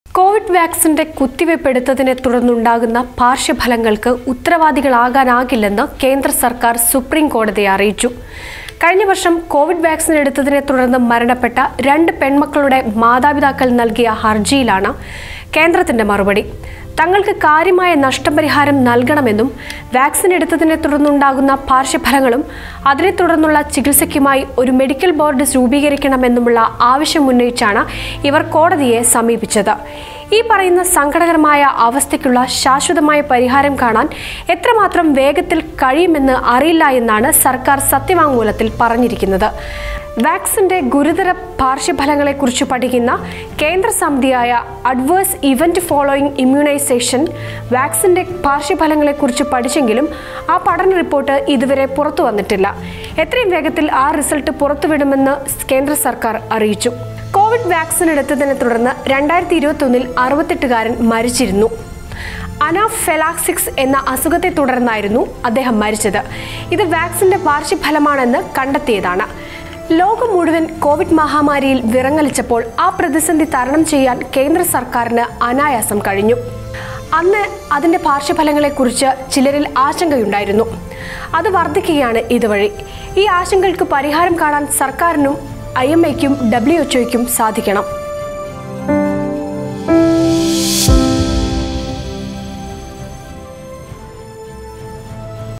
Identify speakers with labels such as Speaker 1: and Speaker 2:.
Speaker 1: Covid വാക്സിന്റെ കുത്തിവയ്പ്പെടുത്തതിനെ തുടർന്നുണ്ടാകുന്ന പാർശ്വഫലങ്ങൾക്ക് ഉത്തരവാദികളാകാനാകില്ലെന്ന് കേന്ദ്ര സർക്കാർ സുപ്രീം കോടതിയെ അറിയിച്ചു. കഴിഞ്ഞ വർഷം കോവിഡ് വാക്സിൻ എടുത്തതിനെ തുടർന്ന് മരണപ്പെട്ട 2 പെൺമക്കളുടെ മാതാപിതാക്കൾ നൽകിയ ഹർജിയിലാണ് കേന്ദ്രത്തിന്റെ മറുപടി. തങ്ങൾക്ക് കാര്യമായ നഷ്ടപരിഹാരം നൽകണമെന്നും വാക്സിൻ എടുത്തതിനെ തുടർന്നുണ്ടാകുന്ന പാർശ്വഫലങ്ങളും അതിനെ തുടർന്നുള്ള ചികിത്സയ്ക്കുമായി ഒരു മെഡിക്കൽ ബോർഡ് രൂപീകരിക്കണമെന്നുമുള്ള ആവശ്യം ഉന്നയിച്ചാണ് ഇവർ കോടതിയെ സമീപിച്ചത്. ഈ പറയുന്ന സങ്കടകരമായ അവസ്ഥയ്ക്കുള്ള ശാശ്വതമായ പരിഹാരം കാണാൻ എത്രമാത്രം വേഗത്തിൽ കഴിയുമെന്ന് അറിയില്ല എന്നാണ് സർക്കാർ സത്യവാങ്മൂലത്തിൽ പറഞ്ഞിരിക്കുന്നത്. വാക്സിന്റെ ഗുരുതര പാർശ്വഫലങ്ങളെക്കുറിച്ച് പഠിക്കുന്ന കേന്ദ്ര സമിതിയായ അഡ്വേഴ്സ് ഇവന്റ് ഫോളോയിങ് ഇമ്മ്യൂണൈസേഷൻ വാക്സിന്റെ പാർശ്വഫലങ്ങളെക്കുറിച്ച് പഠിച്ചെങ്കിലും ആ പഠന റിപ്പോർട്ട് ഇതുവരെ പുറത്തു വന്നിട്ടില്ല. എത്രയും വേഗത്തിൽ ആ റിസൾട്ട് പുറത്തുവിടുമെന്ന് കേന്ദ്ര സർക്കാർ അറിയിച്ചു. കോവിഡ് വാക്സിൻ എടുത്തതിനെ തുടർന്ന് 2021 68കാരൻ മരിച്ചിരുന്നു. അനാഫെലാക്സിസ് എന്ന അസുഖത്തെ തുടർന്നായിരുന്നു അദ്ദേഹം മരിച്ചത്. ഇത് വാക്സിന്റെ പാർശ്വഫലമാണെന്ന് കണ്ടെത്തിയതാണ്. ലോകം മുഴുവൻ കോവിഡ് മഹാമാരിയിൽ വിറങ്ങലിച്ചപ്പോൾ ആ പ്രതിസന്ധി തരണം ചെയ്യാൻ കേന്ദ്ര സർക്കാരിന് അനായാസം കഴിഞ്ഞു. അന്ന് അതിന്റെ പാർശ്വഫലങ്ങളെക്കുറിച്ച് ചിലരിൽ ആശങ്കയുണ്ടായിരുന്നു. അത് വർദ്ധിക്കുകയാണ് ഇതുവഴി. ഈ ആശങ്കകൾക്ക് പരിഹാരം കാണാൻ സർക്കാരിനും IMAയ്ക്കും WHO സാധിക്കണം.